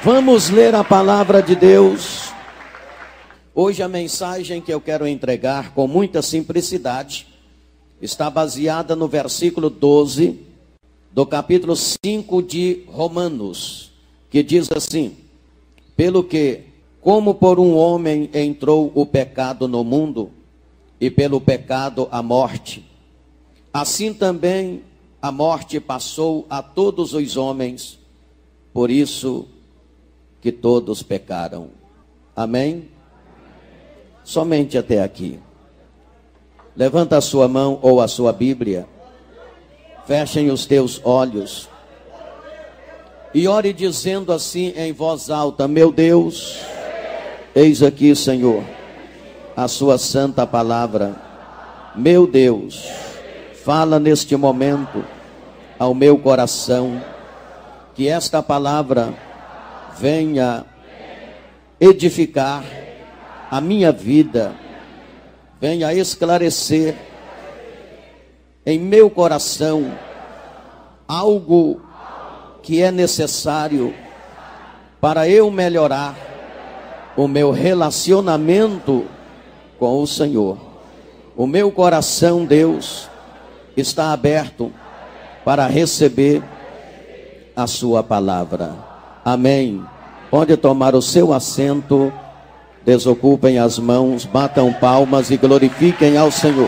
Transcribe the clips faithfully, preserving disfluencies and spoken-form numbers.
Vamos ler a palavra de Deus. Hoje a mensagem que eu quero entregar com muita simplicidade está baseada no versículo doze do capítulo cinco de Romanos, que diz assim: pelo que, como por um homem entrou o pecado no mundo, e pelo pecado a morte, assim também a morte passou a todos os homens, por isso que todos pecaram. Amém? Somente até aqui. Levanta a sua mão ou a sua Bíblia. Fechem os teus olhos. E ore dizendo assim em voz alta: meu Deus, eis aqui, Senhor, a sua santa palavra. Meu Deus, fala neste momento ao meu coração, que esta palavra venha edificar a minha vida, venha esclarecer em meu coração algo que é necessário para eu melhorar o meu relacionamento com o Senhor. O meu coração, Deus, está aberto para receber a sua palavra. Amém. Pode tomar o seu assento, desocupem as mãos, batam palmas e glorifiquem ao Senhor.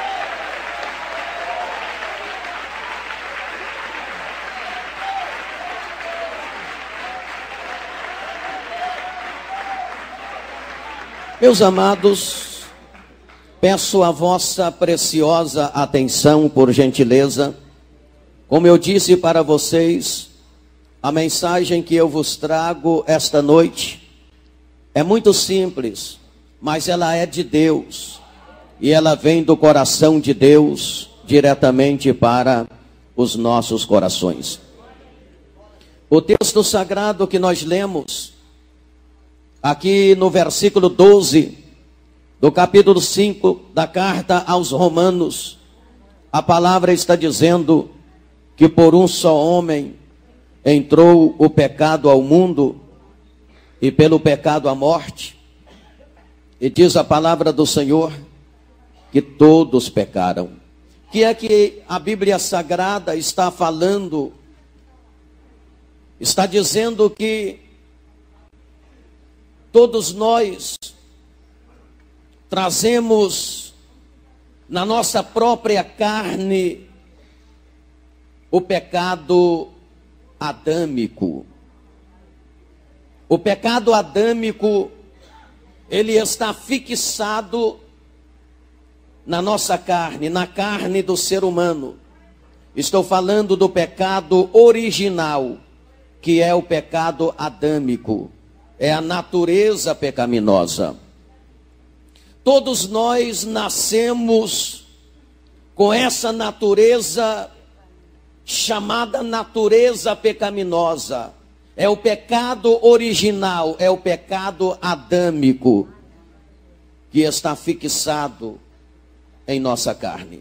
Meus amados, peço a vossa preciosa atenção, por gentileza. Como eu disse para vocês, a mensagem que eu vos trago esta noite é muito simples, mas ela é de Deus, e ela vem do coração de Deus diretamente para os nossos corações. O texto sagrado que nós lemos aqui no versículo doze do capítulo cinco da carta aos Romanos, a palavra está dizendo que por um só homem entrou o pecado ao mundo, e pelo pecado a morte. E diz a palavra do Senhor que todos pecaram. Que é que a Bíblia Sagrada está falando? Está dizendo que todos nós trazemos na nossa própria carne o pecado adâmico. O pecado adâmico, ele está fixado na nossa carne, na carne do ser humano. Estou falando do pecado original, que é o pecado adâmico, é a natureza pecaminosa. Todos nós nascemos com essa natureza chamada natureza pecaminosa. É o pecado original, é o pecado adâmico que está fixado em nossa carne.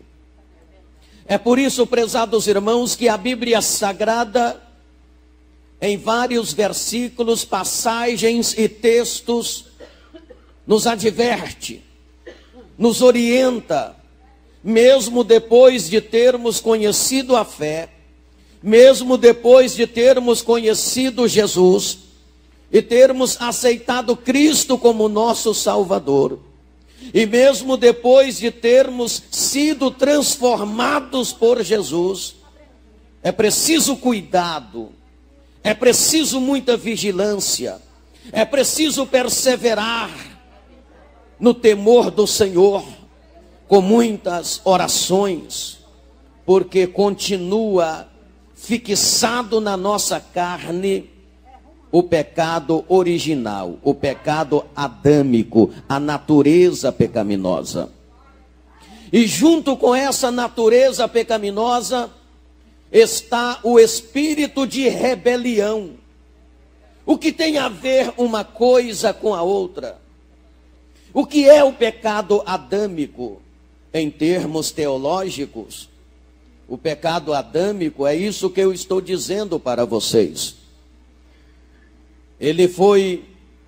É por isso, prezados irmãos, que a Bíblia Sagrada, em vários versículos, passagens e textos, nos adverte, nos orienta, mesmo depois de termos conhecido a fé, mesmo depois de termos conhecido Jesus e termos aceitado Cristo como nosso Salvador, e mesmo depois de termos sido transformados por Jesus, é preciso cuidado, é preciso muita vigilância, é preciso perseverar no temor do Senhor, com muitas orações, porque continua fixado na nossa carne o pecado original, o pecado adâmico, a natureza pecaminosa. E junto com essa natureza pecaminosa está o espírito de rebelião. O que tem a ver uma coisa com a outra? O que é o pecado adâmico em termos teológicos? O pecado adâmico é isso que eu estou dizendo para vocês. ele foi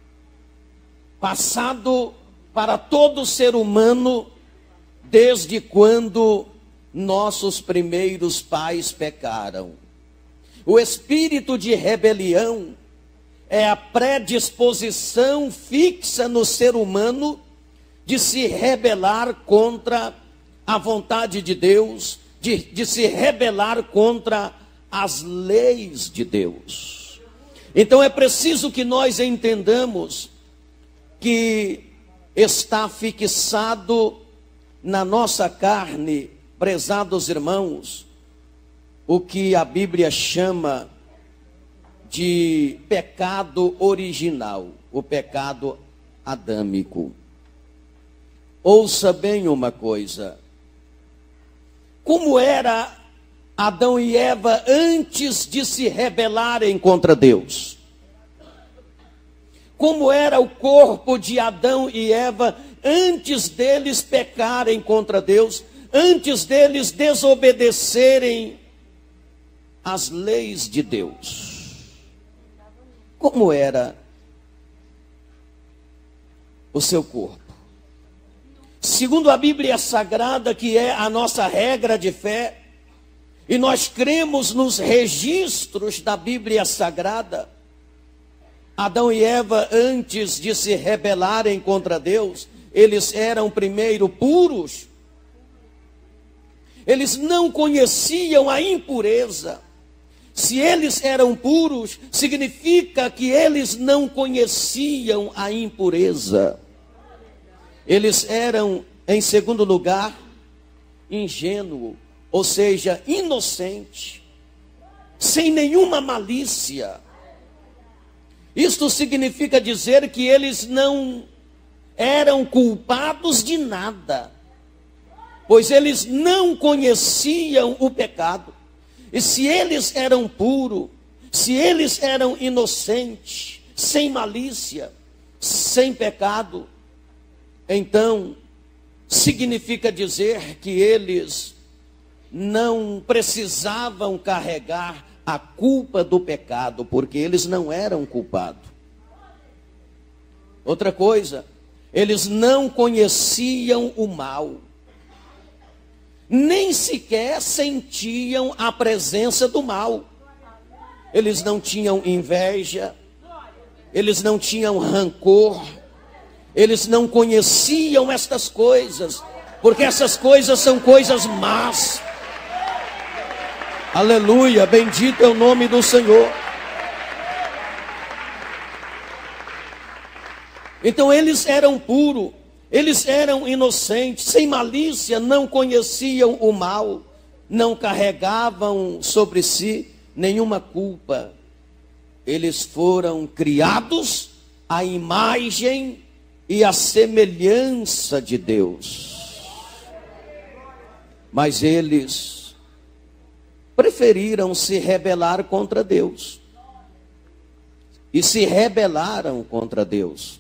passado para todo ser humano desde quando nossos primeiros pais pecaram. O espírito de rebelião é a predisposição fixa no ser humano de se rebelar contra a vontade de Deus, de, de se rebelar contra as leis de Deus. Então é preciso que nós entendamos que está fixado na nossa carne, prezados irmãos, o que a Bíblia chama de pecado original, o pecado adâmico. Ouça bem uma coisa: como era Adão e Eva antes de se rebelarem contra Deus? Como era o corpo de Adão e Eva antes deles pecarem contra Deus, antes deles desobedecerem às leis de Deus? Como era o seu corpo? Segundo a Bíblia Sagrada, que é a nossa regra de fé, e nós cremos nos registros da Bíblia Sagrada, Adão e Eva, antes de se rebelarem contra Deus, eles eram primeiro puros. Eles não conheciam a impureza. Se eles eram puros, significa que eles não conheciam a impureza. Eles eram, em segundo lugar, ingênuo, ou seja, inocente, sem nenhuma malícia. Isto significa dizer que eles não eram culpados de nada, pois eles não conheciam o pecado. E se eles eram puros, se eles eram inocentes, sem malícia, sem pecado, então significa dizer que eles não precisavam carregar a culpa do pecado, porque eles não eram culpados. Outra coisa, eles não conheciam o mal, nem sequer sentiam a presença do mal. Eles não tinham inveja, eles não tinham rancor, eles não conheciam estas coisas, porque essas coisas são coisas más. Aleluia, bendito é o nome do Senhor. Então eles eram puros, eles eram inocentes, sem malícia, não conheciam o mal, não carregavam sobre si nenhuma culpa. Eles foram criados à imagem e à semelhança de Deus. Mas eles preferiram se rebelar contra Deus. E se rebelaram contra Deus.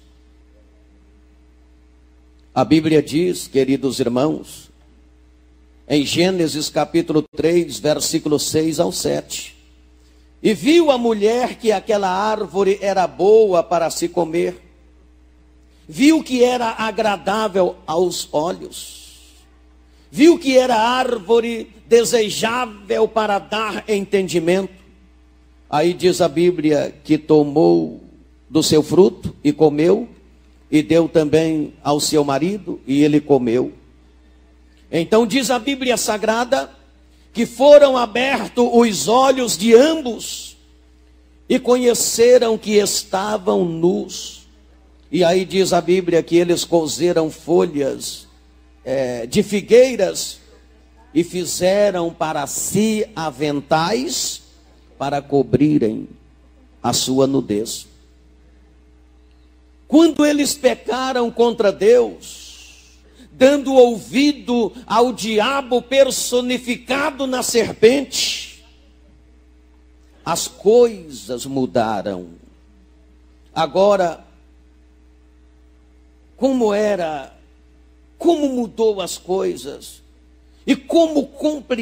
A Bíblia diz, queridos irmãos, em Gênesis capítulo três, versículo seis ao sete. E viu a mulher que aquela árvore era boa para se comer. Viu que era agradável aos olhos. Viu que era árvore desejável para dar entendimento. Aí diz a Bíblia que tomou do seu fruto e comeu, e deu também ao seu marido, e ele comeu. Então diz a Bíblia Sagrada que foram abertos os olhos de ambos e conheceram que estavam nus. E aí diz a Bíblia que eles coseram folhas é, de figueiras e fizeram para si aventais para cobrirem a sua nudez. Quando eles pecaram contra Deus, dando ouvido ao diabo personificado na serpente, as coisas mudaram. Agora, como era, como mudou as coisas, e como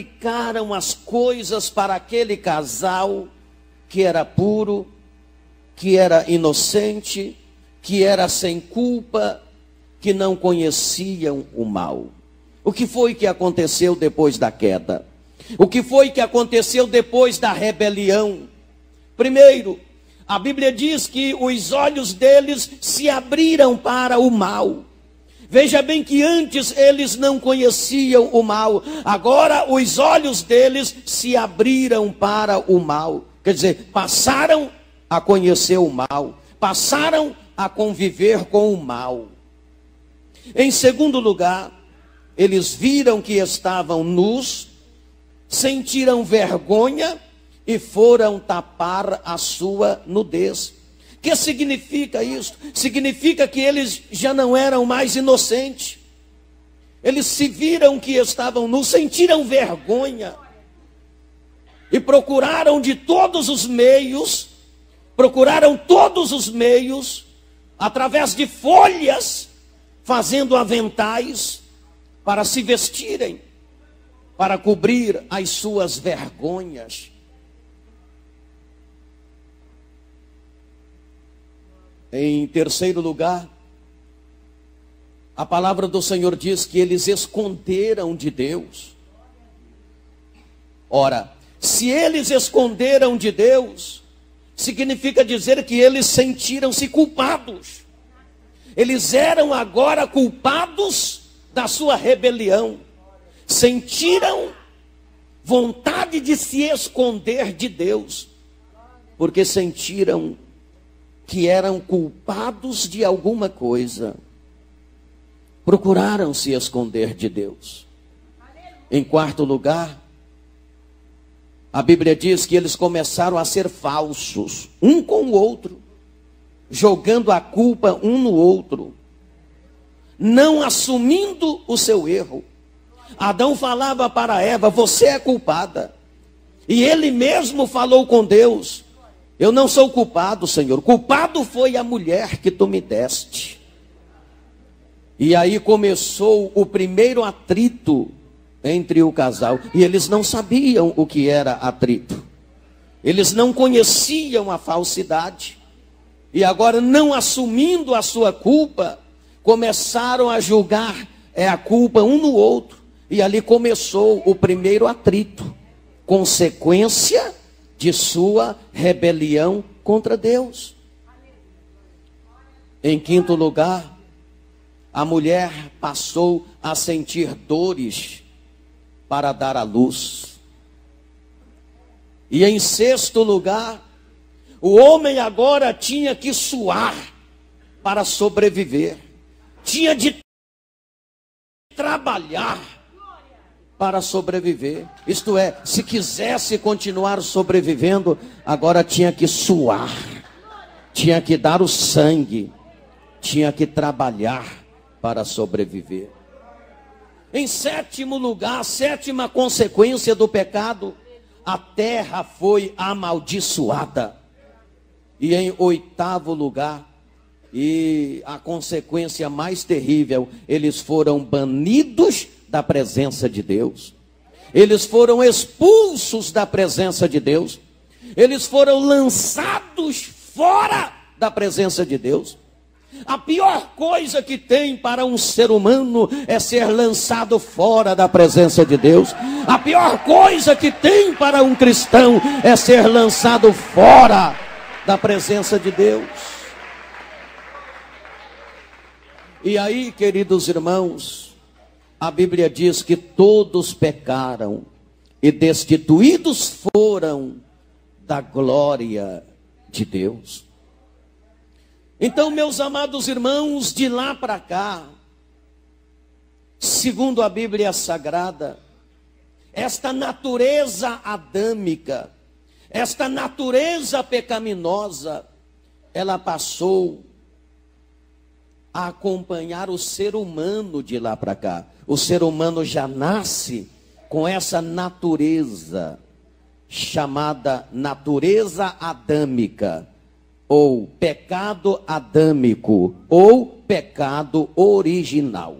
complicaram as coisas para aquele casal que era puro, que era inocente, que era sem culpa, que não conheciam o mal. O que foi que aconteceu depois da queda? O que foi que aconteceu depois da rebelião? Primeiro, a Bíblia diz que os olhos deles se abriram para o mal. Veja bem que antes eles não conheciam o mal, agora os olhos deles se abriram para o mal. Quer dizer, passaram a conhecer o mal, passaram a conviver com o mal. Em segundo lugar, eles viram que estavam nus, sentiram vergonha e foram tapar a sua nudez. O que significa isso? Significa que eles já não eram mais inocentes. Eles se viram que estavam nus, sentiram vergonha e procuraram de todos os meios, procuraram todos os meios, através de folhas, fazendo aventais para se vestirem, para cobrir as suas vergonhas. Em terceiro lugar, a palavra do Senhor diz que eles esconderam de Deus. Ora, se eles esconderam de Deus, significa dizer que eles sentiram-se culpados. Eles eram agora culpados da sua rebelião. Sentiram vontade de se esconder de Deus, porque sentiram que eram culpados de alguma coisa. Procuraram se esconder de Deus. Em quarto lugar, a Bíblia diz que eles começaram a ser falsos, um com o outro, jogando a culpa um no outro, não assumindo o seu erro. Adão falava para Eva: você é culpada. E ele mesmo falou com Deus: eu não sou culpado, Senhor. Culpado foi a mulher que tu me deste. E aí começou o primeiro atrito entre o casal. E eles não sabiam o que era atrito. Eles não conheciam a falsidade. E agora, não assumindo a sua culpa, começaram a julgar é, a culpa um no outro. E ali começou o primeiro atrito. Consequência de sua rebelião contra Deus. Em quinto lugar, a mulher passou a sentir dores para dar à luz. E em sexto lugar, o homem agora tinha que suar para sobreviver. Tinha de trabalhar para sobreviver. Isto é, se quisesse continuar sobrevivendo, agora tinha que suar, tinha que dar o sangue, tinha que trabalhar para sobreviver. Em sétimo lugar, a sétima consequência do pecado, a terra foi amaldiçoada. E em oitavo lugar, e a consequência mais terrível, eles foram banidos da presença de Deus. Eles foram expulsos da presença de Deus. Eles foram lançados fora da presença de Deus. A pior coisa que tem para um ser humano é ser lançado fora da presença de Deus. A pior coisa que tem para um cristão é ser lançado fora da presença de Deus. E aí, queridos irmãos, a Bíblia diz que todos pecaram e destituídos foram da glória de Deus. Então, meus amados irmãos, de lá para cá, segundo a Bíblia Sagrada, esta natureza adâmica, esta natureza pecaminosa, ela passou a acompanhar o ser humano de lá para cá. O ser humano já nasce com essa natureza, chamada natureza adâmica, ou pecado adâmico, ou pecado original.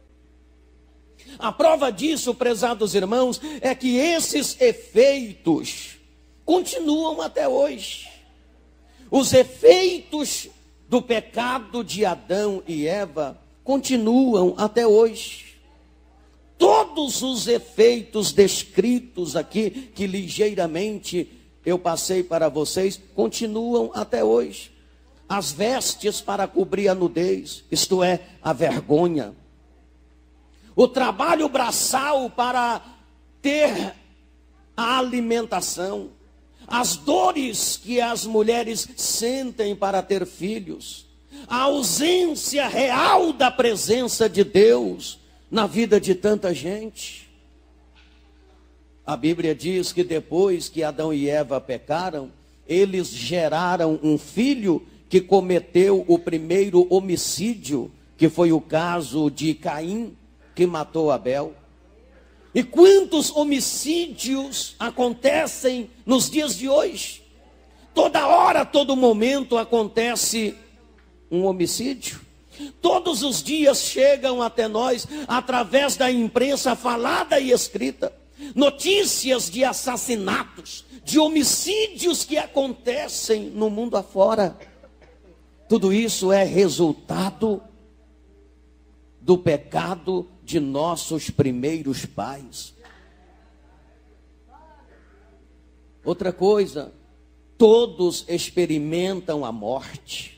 A prova disso, prezados irmãos, é que esses efeitos continuam até hoje. Os efeitos do pecado de Adão e Eva continuam até hoje. Todos os efeitos descritos aqui, que ligeiramente eu passei para vocês, continuam até hoje. As vestes para cobrir a nudez, isto é, a vergonha. O trabalho braçal para ter a alimentação. As dores que as mulheres sentem para ter filhos. A ausência real da presença de Deus na vida de tanta gente. A Bíblia diz que depois que Adão e Eva pecaram, eles geraram um filho que cometeu o primeiro homicídio, que foi o caso de Caim, que matou Abel. E quantos homicídios acontecem nos dias de hoje? Toda hora, todo momento acontece um homicídio. Todos os dias chegam até nós, através da imprensa falada e escrita, notícias de assassinatos, de homicídios que acontecem no mundo afora. Tudo isso é resultado do pecado de nossos primeiros pais. Outra coisa, todos experimentam a morte.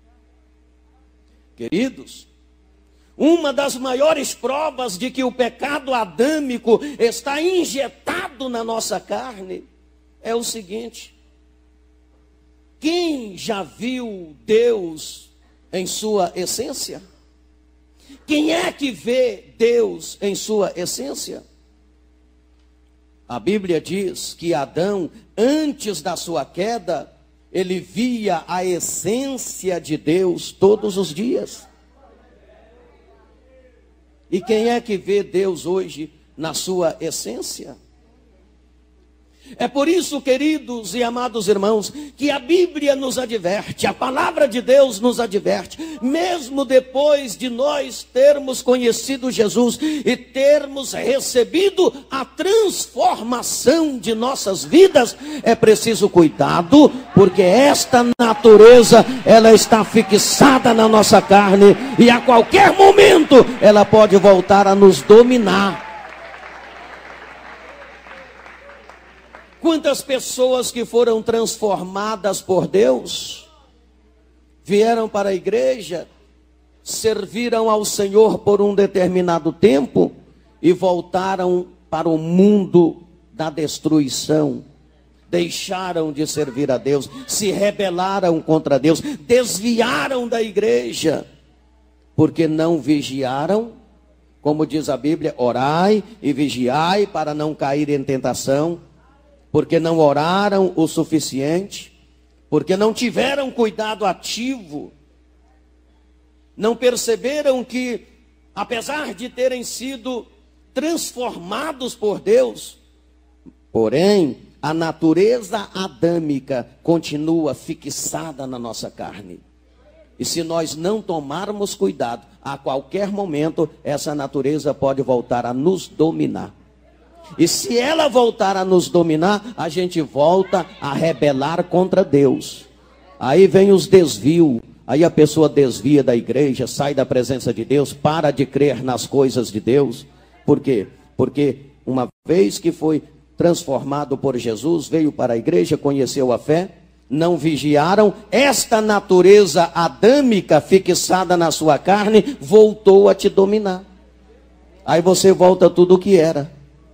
Queridos, uma das maiores provas de que o pecado adâmico está injetado na nossa carne é o seguinte: quem já viu Deus em sua essência? Quem é que vê Deus em sua essência? A Bíblia diz que Adão, antes da sua queda, ele via a essência de Deus todos os dias. E quem é que vê Deus hoje na sua essência? É por isso, queridos e amados irmãos, que a Bíblia nos adverte, a palavra de Deus nos adverte, mesmo depois de nós termos conhecido Jesus e termos recebido a transformação de nossas vidas, é preciso cuidado, porque esta natureza, ela está fixada na nossa carne e a qualquer momento ela pode voltar a nos dominar. Quantas pessoas que foram transformadas por Deus, vieram para a igreja, serviram ao Senhor por um determinado tempo e voltaram para o mundo da destruição. Deixaram de servir a Deus, se rebelaram contra Deus, desviaram da igreja, porque não vigiaram, como diz a Bíblia, orai e vigiai para não cair em tentação. Porque não oraram o suficiente, porque não tiveram cuidado ativo, não perceberam que, apesar de terem sido transformados por Deus, porém, a natureza adâmica continua fixada na nossa carne. E se nós não tomarmos cuidado, a qualquer momento, essa natureza pode voltar a nos dominar. E se ela voltar a nos dominar, a gente volta a rebelar contra Deus. Aí vem os desvios. Aí a pessoa desvia da igreja, sai da presença de Deus, para de crer nas coisas de Deus. Por quê? Porque uma vez que foi transformado por Jesus, veio para a igreja, conheceu a fé, não vigiaram, esta natureza adâmica fixada na sua carne, voltou a te dominar. Aí você volta tudo o que era.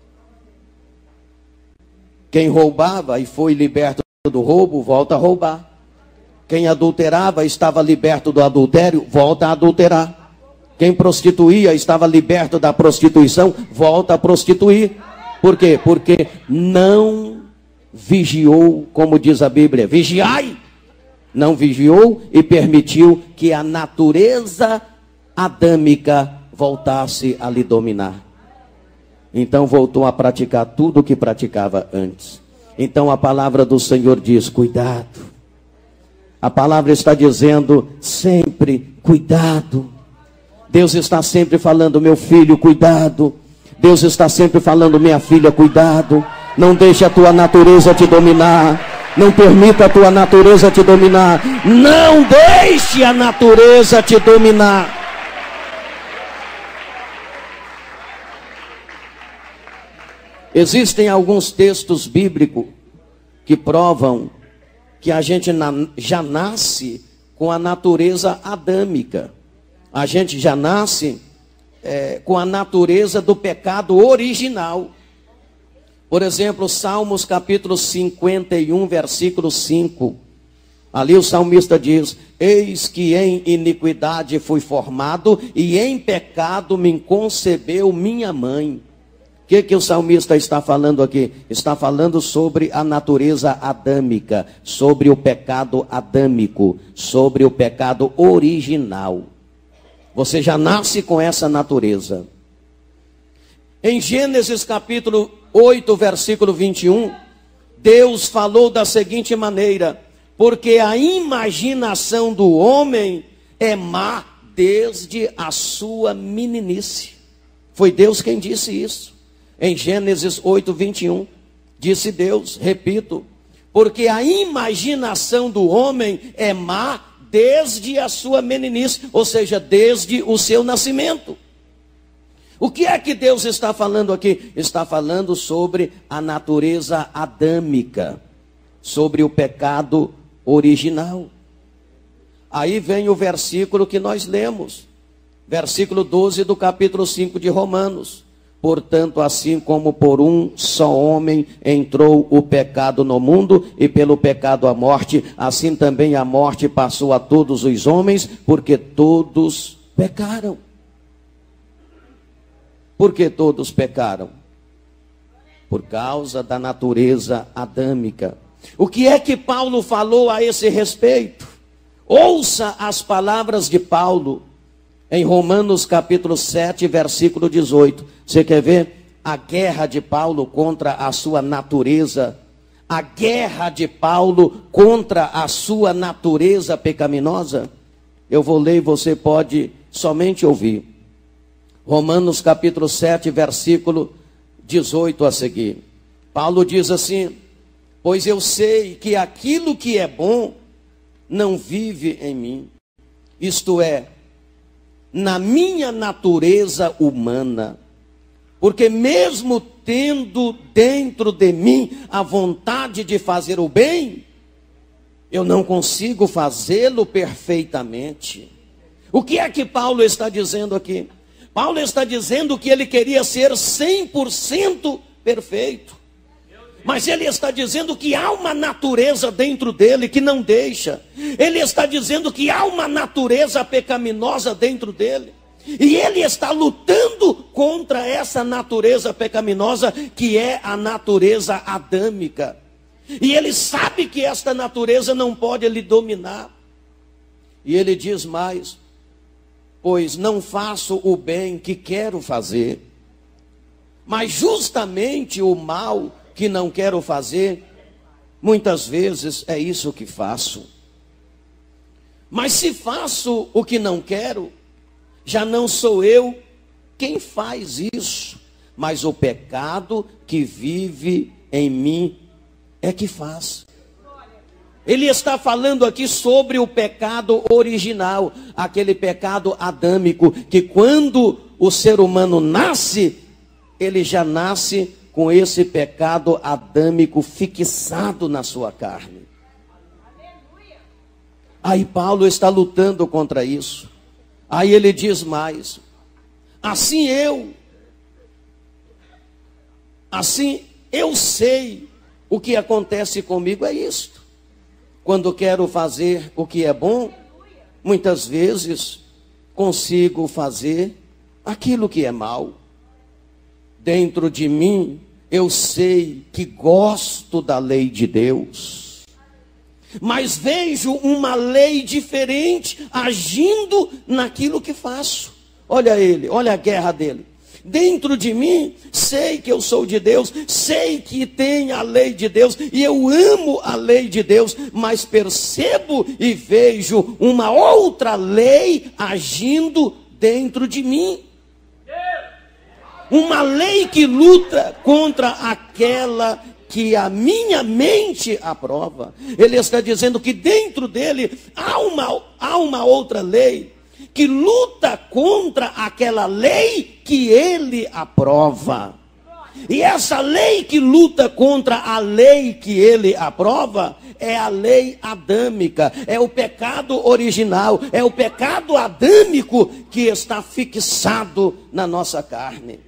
Quem roubava e foi liberto do roubo, volta a roubar. Quem adulterava, estava liberto do adultério, volta a adulterar. Quem prostituía, estava liberto da prostituição, volta a prostituir. Por quê? Porque não vigiou, como diz a Bíblia, vigiai. Não vigiou e permitiu que a natureza adâmica voltasse a lhe dominar. Então voltou a praticar tudo o que praticava antes. Então a palavra do Senhor diz, cuidado. A palavra está dizendo sempre, cuidado. Deus está sempre falando, meu filho, cuidado. Deus está sempre falando, minha filha, cuidado. Não deixe a tua natureza te dominar. Não permita a tua natureza te dominar. Não deixe a natureza te dominar. Existem alguns textos bíblicos que provam que a gente já nasce com a natureza adâmica. A gente já nasce é, com a natureza do pecado original. Por exemplo, Salmos capítulo cinquenta e um, versículo cinco. Ali o salmista diz: eis que em iniquidade fui formado, e em pecado me concebeu minha mãe. O que, que o salmista está falando aqui? Está falando sobre a natureza adâmica, sobre o pecado adâmico, sobre o pecado original. Você já nasce com essa natureza. Em Gênesis capítulo oito, versículo vinte e um, Deus falou da seguinte maneira: porque a imaginação do homem é má desde a sua meninice. Foi Deus quem disse isso. Em Gênesis oito, vinte e um, disse Deus, repito, porque a imaginação do homem é má desde a sua meninice, ou seja, desde o seu nascimento. O que é que Deus está falando aqui? Está falando sobre a natureza adâmica, sobre o pecado original. Aí vem o versículo que nós lemos, versículo doze do capítulo cinco de Romanos. Portanto, assim como por um só homem entrou o pecado no mundo, e pelo pecado a morte, assim também a morte passou a todos os homens, porque todos pecaram. Porque todos pecaram? Por causa da natureza adâmica. O que é que Paulo falou a esse respeito? Ouça as palavras de Paulo em Romanos capítulo sete, versículo dezoito. Você quer ver a guerra de Paulo contra a sua natureza? A guerra de Paulo contra a sua natureza pecaminosa? Eu vou ler e você pode somente ouvir. Romanos capítulo sete, versículo dezoito a seguir. Paulo diz assim: pois eu sei que aquilo que é bom não vive em mim, isto é, na minha natureza humana, porque mesmo tendo dentro de mim a vontade de fazer o bem, eu não consigo fazê-lo perfeitamente. O que é que Paulo está dizendo aqui? Paulo está dizendo que ele queria ser cem por cento perfeito. Mas ele está dizendo que há uma natureza dentro dele que não deixa. Ele está dizendo que há uma natureza pecaminosa dentro dele. E ele está lutando contra essa natureza pecaminosa, que é a natureza adâmica. E ele sabe que esta natureza não pode lhe dominar. E ele diz mais: pois não faço o bem que quero fazer, mas justamente o mal que não quero fazer, muitas vezes é isso que faço. Mas se faço o que não quero, já não sou eu quem faz isso, mas o pecado que vive em mim é que faz. Ele está falando aqui sobre o pecado original, aquele pecado adâmico, que quando o ser humano nasce, ele já nasce com esse pecado adâmico fixado na sua carne. Aí Paulo está lutando contra isso. Aí ele diz mais: assim eu, assim eu sei o que acontece comigo é isto. Quando quero fazer o que é bom, muitas vezes consigo fazer aquilo que é mal. Dentro de mim, eu sei que gosto da lei de Deus, mas vejo uma lei diferente agindo naquilo que faço. Olha ele, olha a guerra dele. Dentro de mim, sei que eu sou de Deus, sei que tem a lei de Deus, e eu amo a lei de Deus, mas percebo e vejo uma outra lei agindo dentro de mim. Uma lei que luta contra aquela que a minha mente aprova. Ele está dizendo que dentro dele há uma, há uma outra lei que luta contra aquela lei que ele aprova. E essa lei que luta contra a lei que ele aprova é a lei adâmica, é o pecado original, é o pecado adâmico que está fixado na nossa carne.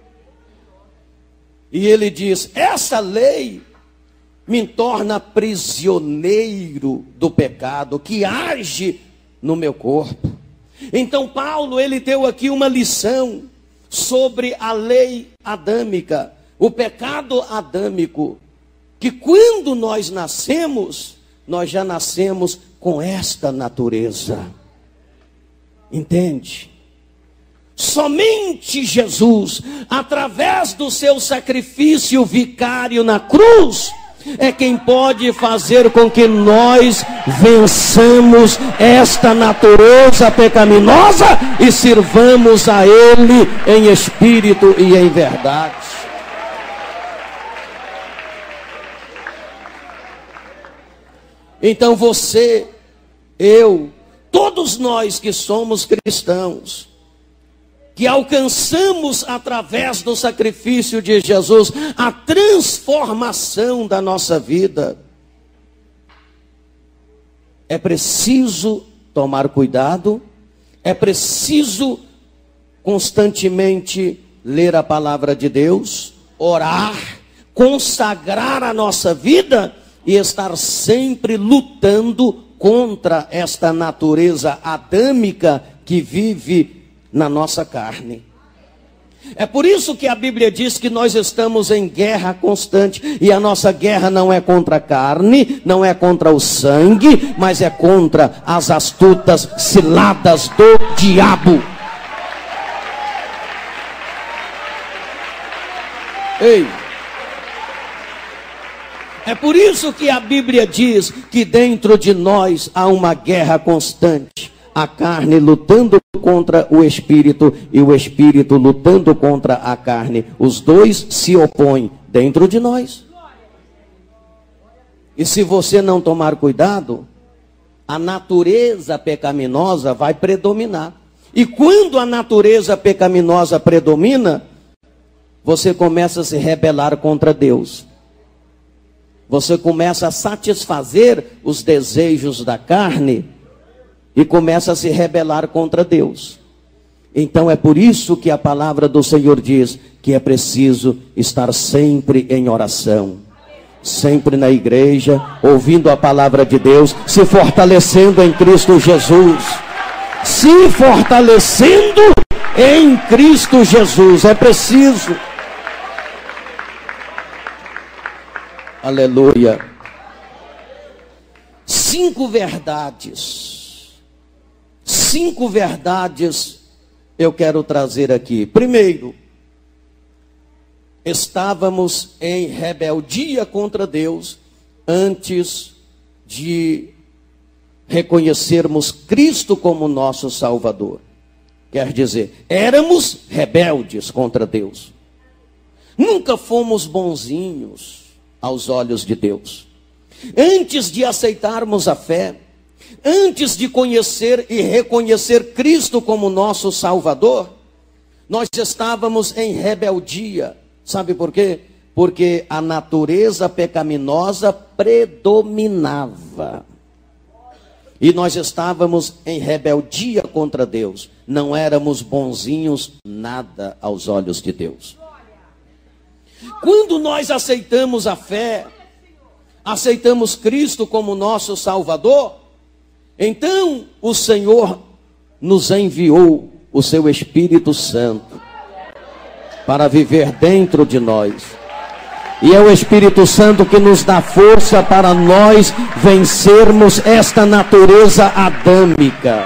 E ele diz: essa lei me torna prisioneiro do pecado que age no meu corpo. Então Paulo, ele deu aqui uma lição sobre a lei adâmica, o pecado adâmico, que quando nós nascemos, nós já nascemos com esta natureza. Entende? Somente Jesus, através do seu sacrifício vicário na cruz, é quem pode fazer com que nós vençamos esta natureza pecaminosa e sirvamos a Ele em espírito e em verdade. Então você, eu, todos nós que somos cristãos, que alcançamos através do sacrifício de Jesus a transformação da nossa vida, é preciso tomar cuidado, é preciso constantemente ler a palavra de Deus, orar, consagrar a nossa vida e estar sempre lutando contra esta natureza adâmica que vive na nossa carne. É por isso que a Bíblia diz que nós estamos em guerra constante. E a nossa guerra não é contra a carne, não é contra o sangue, mas é contra as astutas ciladas do diabo. Ei! É por isso que a Bíblia diz que dentro de nós há uma guerra constante. A carne lutando contra o espírito e o espírito lutando contra a carne. Os dois se opõem dentro de nós. E se você não tomar cuidado, a natureza pecaminosa vai predominar. E quando a natureza pecaminosa predomina, você começa a se rebelar contra Deus. Você começa a satisfazer os desejos da carne e começa a se rebelar contra Deus. Então é por isso que a palavra do Senhor diz que é preciso estar sempre em oração, sempre na igreja, ouvindo a palavra de Deus, se fortalecendo em Cristo Jesus. Se fortalecendo em Cristo Jesus, é preciso. Aleluia. Cinco verdades. Cinco verdades eu quero trazer aqui. Primeiro, estávamos em rebeldia contra Deus antes de reconhecermos Cristo como nosso Salvador. Quer dizer, éramos rebeldes contra Deus. Nunca fomos bonzinhos aos olhos de Deus. Antes de aceitarmos a fé, antes de conhecer e reconhecer Cristo como nosso Salvador, nós estávamos em rebeldia. Sabe por quê? Porque a natureza pecaminosa predominava. E nós estávamos em rebeldia contra Deus. Não éramos bonzinhos nada aos olhos de Deus. Quando nós aceitamos a fé, aceitamos Cristo como nosso Salvador, então o Senhor nos enviou o seu Espírito Santo para viver dentro de nós. E é o Espírito Santo que nos dá força para nós vencermos esta natureza adâmica.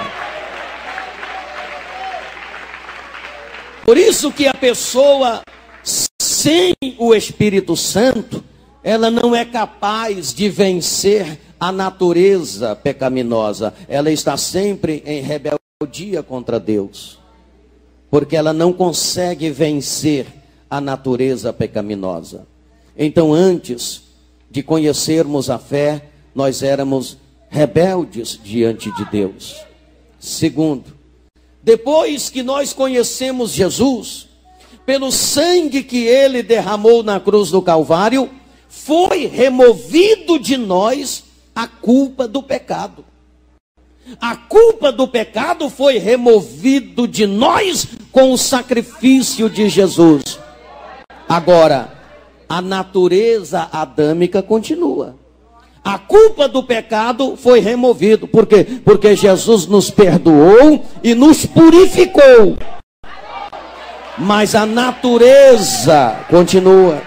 Por isso que a pessoa sem o Espírito Santo, ela não é capaz de vencer a natureza pecaminosa. Ela está sempre em rebeldia contra Deus, porque ela não consegue vencer a natureza pecaminosa. Então, antes de conhecermos a fé, nós éramos rebeldes diante de Deus. Segundo, depois que nós conhecemos Jesus, pelo sangue que ele derramou na cruz do Calvário, foi removido de nós a culpa do pecado. A culpa do pecado foi removido de nós com o sacrifício de Jesus. Agora, a natureza adâmica continua. A culpa do pecado foi removida. Por quê? Porque Jesus nos perdoou e nos purificou. Mas a natureza continua.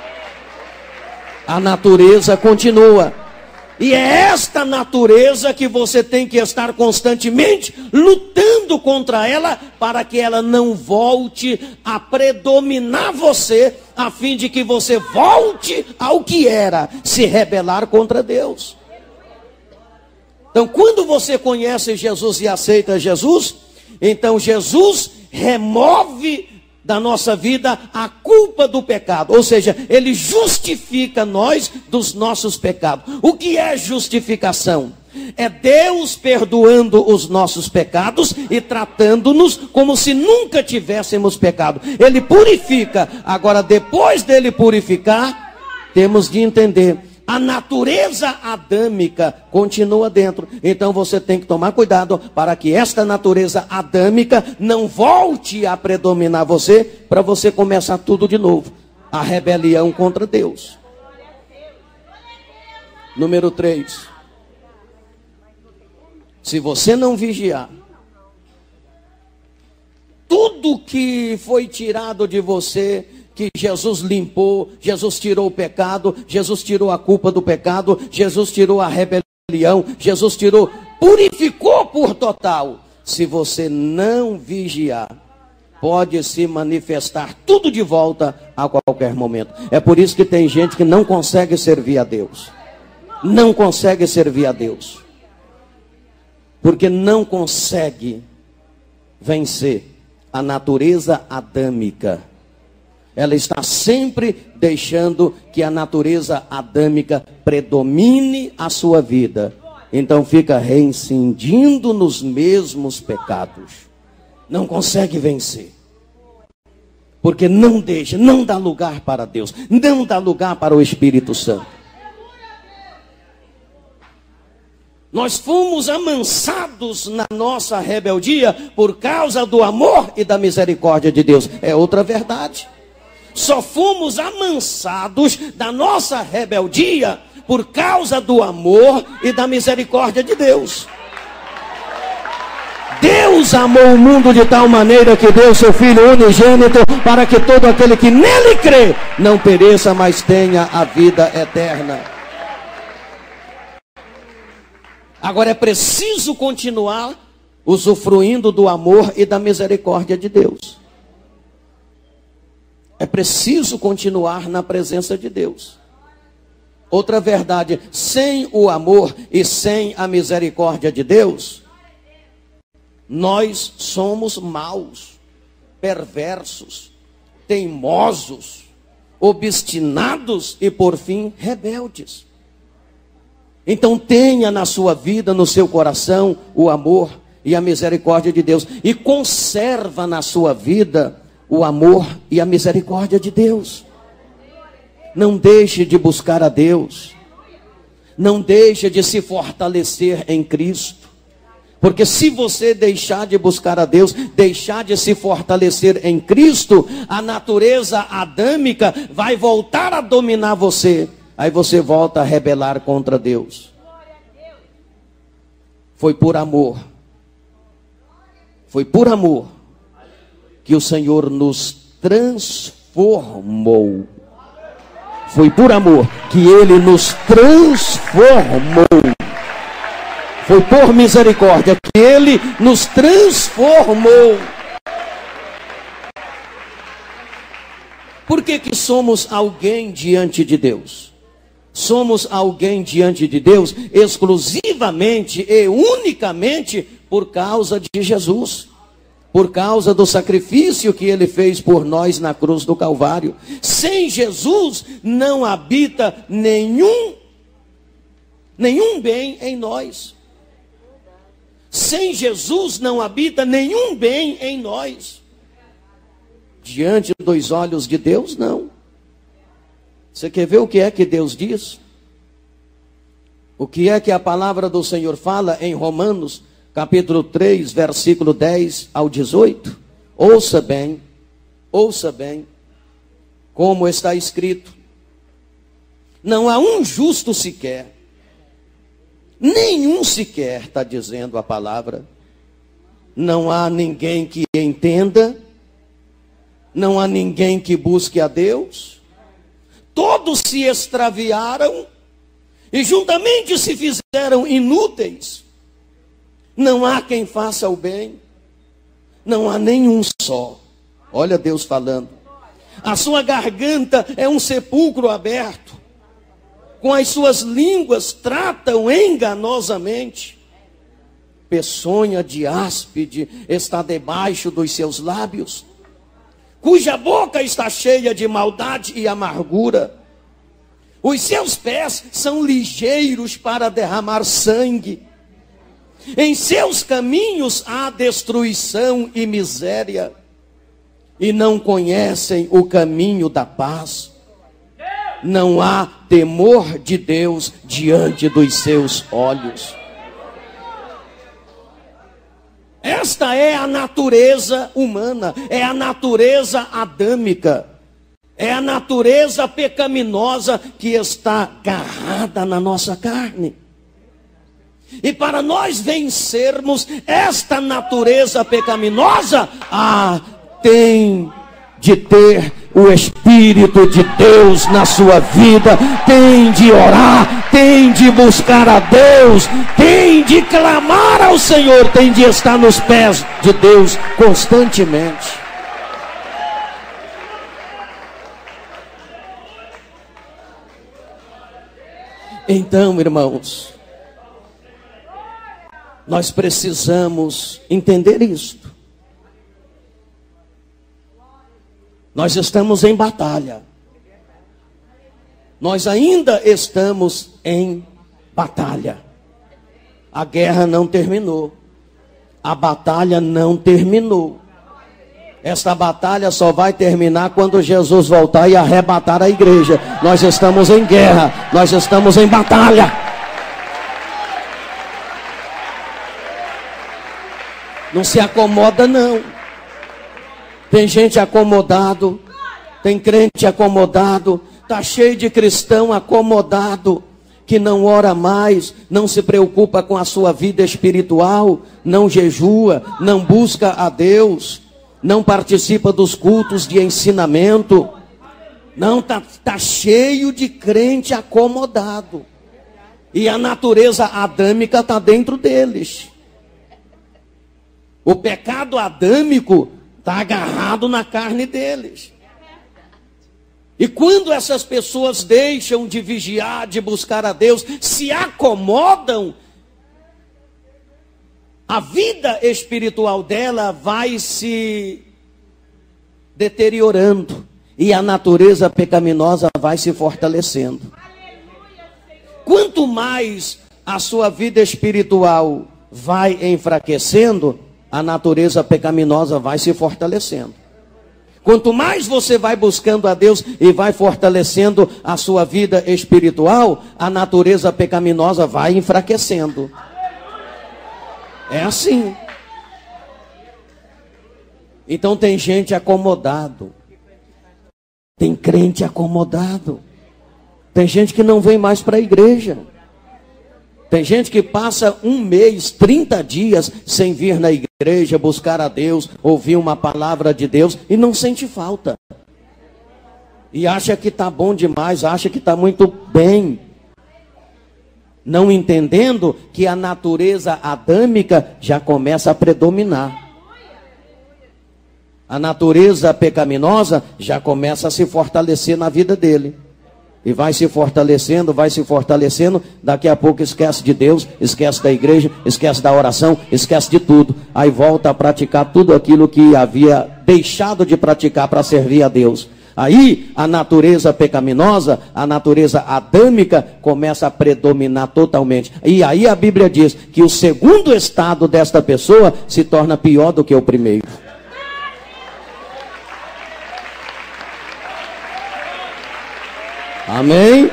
A natureza continua. E é esta natureza que você tem que estar constantemente lutando contra ela, para que ela não volte a predominar você, a fim de que você volte ao que era, se rebelar contra Deus. Então, quando você conhece Jesus e aceita Jesus, então Jesus remove da nossa vida a culpa do pecado, ou seja, ele justifica nós dos nossos pecados. O que é justificação? É Deus perdoando os nossos pecados e tratando-nos como se nunca tivéssemos pecado. Ele purifica. Agora, depois dele purificar, temos de entender, a natureza adâmica continua dentro. Então você tem que tomar cuidado para que esta natureza adâmica não volte a predominar você, para você começar tudo de novo. A rebelião contra Deus. Número três. Se você não vigiar, tudo que foi tirado de você, que Jesus limpou, Jesus tirou o pecado, Jesus tirou a culpa do pecado, Jesus tirou a rebelião, Jesus tirou, purificou por total. Se você não vigiar, pode se manifestar tudo de volta a qualquer momento. É por isso que tem gente que não consegue servir a Deus. Não consegue servir a Deus. Porque não consegue vencer a natureza adâmica. Ela está sempre deixando que a natureza adâmica predomine a sua vida. Então fica reincidindo nos mesmos pecados. Não consegue vencer. Porque não deixa, não dá lugar para Deus. Não dá lugar para o Espírito Santo. Nós fomos amansados na nossa rebeldia por causa do amor e da misericórdia de Deus. É outra verdade. Só fomos amansados da nossa rebeldia por causa do amor e da misericórdia de Deus. Deus amou o mundo de tal maneira que deu seu Filho unigênito, para que todo aquele que nele crê não pereça, mas tenha a vida eterna. Agora é preciso continuar usufruindo do amor e da misericórdia de Deus. É preciso continuar na presença de Deus. Outra verdade, sem o amor e sem a misericórdia de Deus, nós somos maus, perversos, teimosos, obstinados e, por fim, rebeldes. Então tenha na sua vida, no seu coração, o amor e a misericórdia de Deus. E conserva na sua vida o amor e a misericórdia de Deus. Não deixe de buscar a Deus. Não deixe de se fortalecer em Cristo. Porque se você deixar de buscar a Deus, deixar de se fortalecer em Cristo, a natureza adâmica vai voltar a dominar você. Aí você volta a rebelar contra Deus. Foi por amor. Foi por amor que o Senhor nos transformou. Foi por amor que Ele nos transformou. Foi por misericórdia que Ele nos transformou. Por que que somos alguém diante de Deus? Somos alguém diante de Deus exclusivamente e unicamente por causa de Jesus. por causa do sacrifício que ele fez por nós na cruz do Calvário. Sem Jesus não habita nenhum, nenhum bem em nós. Sem Jesus não habita nenhum bem em nós. Diante dos olhos de Deus, não. Você quer ver o que é que Deus diz? O que é que a palavra do Senhor fala em Romanos, capítulo três, versículo dez ao dezoito? Ouça bem, ouça bem, como está escrito: não há um justo sequer, nenhum sequer, está dizendo a palavra. Não há ninguém que entenda, não há ninguém que busque a Deus. Todos se extraviaram e juntamente se fizeram inúteis. Não há quem faça o bem, não há nenhum só. Olha Deus falando. A sua garganta é um sepulcro aberto, com as suas línguas tratam enganosamente. Peçonha de áspide está debaixo dos seus lábios, cuja boca está cheia de maldade e amargura. Os seus pés são ligeiros para derramar sangue. Em seus caminhos há destruição e miséria, e não conhecem o caminho da paz. Não há temor de Deus diante dos seus olhos. Esta é a natureza humana, é a natureza adâmica, é a natureza pecaminosa que está agarrada na nossa carne. E para nós vencermos esta natureza pecaminosa, ah, tem de ter o Espírito de Deus na sua vida, tem de orar, tem de buscar a Deus, tem de clamar ao Senhor, tem de estar nos pés de Deus constantemente. Então, irmãos, nós precisamos entender isto. Nós estamos em batalha. Nós ainda estamos em batalha. A guerra não terminou. A batalha não terminou. Esta batalha só vai terminar quando Jesus voltar e arrebatar a igreja. Nós estamos em guerra. Nós estamos em batalha. Não se acomoda, não. Tem gente acomodado, tem crente acomodado, está cheio de cristão acomodado, que não ora mais, não se preocupa com a sua vida espiritual, não jejua, não busca a Deus, não participa dos cultos de ensinamento. Não, está tá cheio de crente acomodado. E a natureza adâmica está dentro deles. O pecado adâmico está agarrado na carne deles. E quando essas pessoas deixam de vigiar, de buscar a Deus, se acomodam, a vida espiritual dela vai se deteriorando. E a natureza pecaminosa vai se fortalecendo. Quanto mais a sua vida espiritual vai enfraquecendo, a natureza pecaminosa vai se fortalecendo. Quanto mais você vai buscando a Deus e vai fortalecendo a sua vida espiritual, a natureza pecaminosa vai enfraquecendo. É assim. Então tem gente acomodado. Tem crente acomodado. Tem gente que não vem mais para a igreja. Tem gente que passa um mês, trinta dias sem vir na igreja, buscar a Deus, ouvir uma palavra de Deus e não sente falta. E acha que está bom demais, acha que está muito bem. Não entendendo que a natureza adâmica já começa a predominar. A natureza pecaminosa já começa a se fortalecer na vida dele. E vai se fortalecendo, vai se fortalecendo. Daqui a pouco esquece de Deus, esquece da igreja, esquece da oração, esquece de tudo. Aí volta a praticar tudo aquilo que havia deixado de praticar para servir a Deus. Aí a natureza pecaminosa, a natureza adâmica começa a predominar totalmente. E aí a Bíblia diz que o segundo estado desta pessoa se torna pior do que o primeiro. Amém?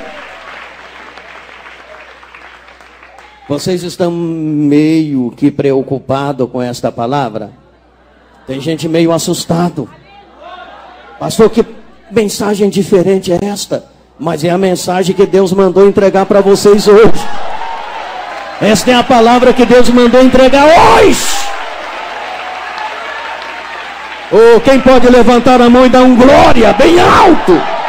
Vocês estão meio que preocupados com esta palavra? Tem gente meio assustado. Pastor, que mensagem diferente é esta? Mas é a mensagem que Deus mandou entregar para vocês hoje. Esta é a palavra que Deus mandou entregar hoje. Oh, quem pode levantar a mão e dar um glória bem alto?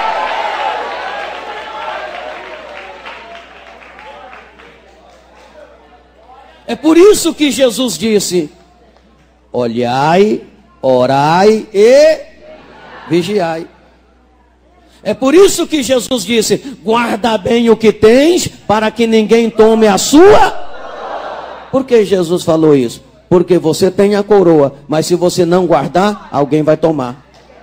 É por isso que Jesus disse: olhai, orai e vigiai. É por isso que Jesus disse: guarda bem o que tens, para que ninguém tome a sua. Por que Jesus falou isso? Porque você tem a coroa, mas se você não guardar, alguém vai tomar.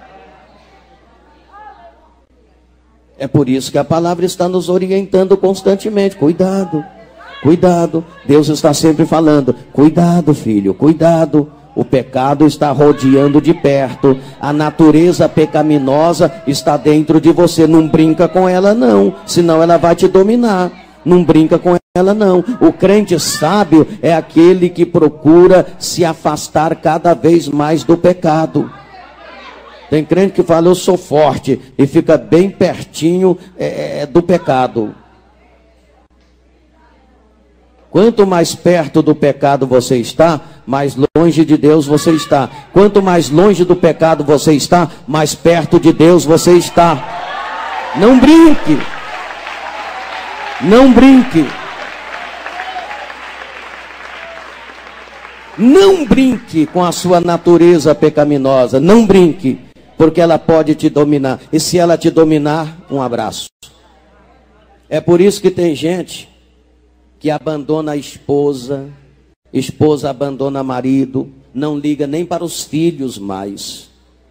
É por isso que a palavra está nos orientando constantemente. Cuidado, cuidado. Deus está sempre falando: cuidado, filho, cuidado. O pecado está rodeando de perto. A natureza pecaminosa está dentro de você. Não brinca com ela não, senão ela vai te dominar. Não brinca com ela não. O crente sábio é aquele que procura se afastar cada vez mais do pecado. Tem crente que fala: eu sou forte, e fica bem pertinho é, do pecado. Quanto mais perto do pecado você está, mais longe de Deus você está. Quanto mais longe do pecado você está, mais perto de Deus você está. Não brinque. Não brinque. Não brinque com a sua natureza pecaminosa. Não brinque, porque ela pode te dominar. E se ela te dominar, um abraço. É por isso que tem gente que abandona a esposa, esposa abandona marido, não liga nem para os filhos mais.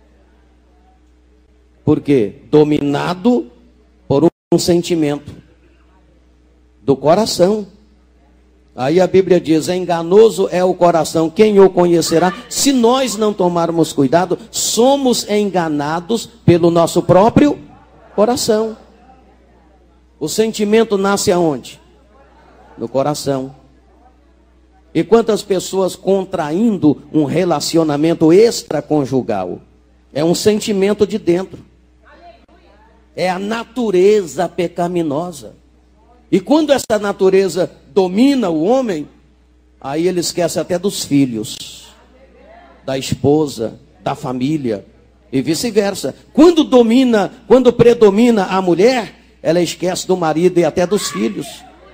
Por quê? Dominado por um sentimento do coração. Aí a Bíblia diz: enganoso é o coração, quem o conhecerá? Se nós não tomarmos cuidado, somos enganados pelo nosso próprio coração. O sentimento nasce aonde? No coração. E quantas pessoas contraindo um relacionamento extraconjugal? É um sentimento de dentro. É a natureza pecaminosa. E quando essa natureza domina o homem, aí ele esquece até dos filhos, da esposa, da família e vice-versa. Quando domina, quando predomina a mulher, ela esquece do marido e até dos filhos.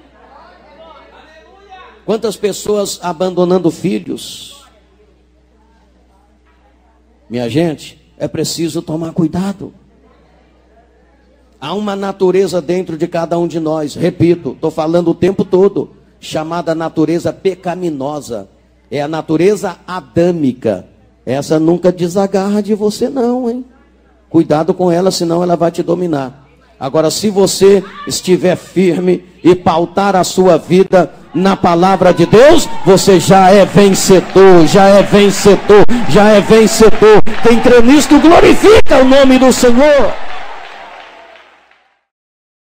Quantas pessoas abandonando filhos? Minha gente, é preciso tomar cuidado. Há uma natureza dentro de cada um de nós, repito, estou falando o tempo todo, chamada natureza pecaminosa. É a natureza adâmica. Essa nunca desagarra de você não, hein? Cuidado com ela, senão ela vai te dominar. Agora, se você estiver firme e pautar a sua vida na palavra de Deus, você já é vencedor, já é vencedor, já é vencedor. Quem crê nisto glorifica o nome do Senhor.